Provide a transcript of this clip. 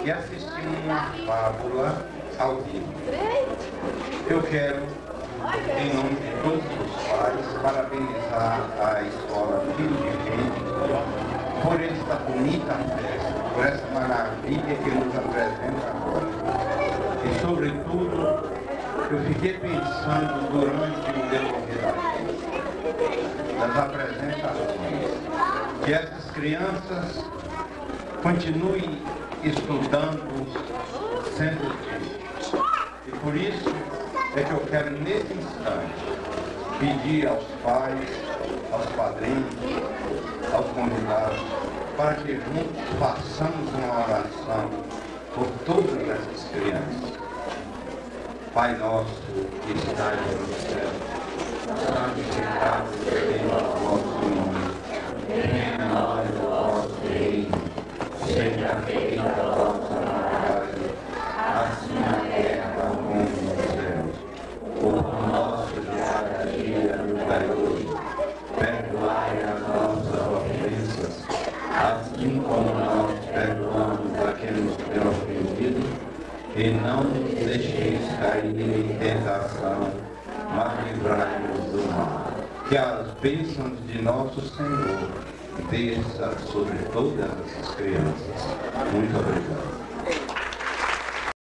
e assistimos uma fábula ao vivo. Eu quero, em nome de todos os pais, parabenizar a Escola Filho de Gente por esta bonita festa, por essa maravilha que nos apresenta agora. E, sobretudo, eu fiquei pensando durante o decorrer das apresentações que essas crianças continuem estudando sendo filhos. E por isso é que eu quero, nesse instante, pedir aos pais, aos padrinhos, aos convidados, para que juntos façamos uma oração por todas essas crianças. Pai nosso que estás no céu, santificado seja o vosso nome. Venha a nós o vosso reino, seja feita a vossa vontade, assim na terra como nos céus. O pão nosso de cada dia nos dai hoje. Perdoai as nossas ofensas, assim como nós perdoamos a quem nos tem ofendido. E não nos deixeis cair em tentação, mas livrai-nos do mal. Que as bênçãos de nosso Senhor desça sobre todas essas crianças. Muito obrigado.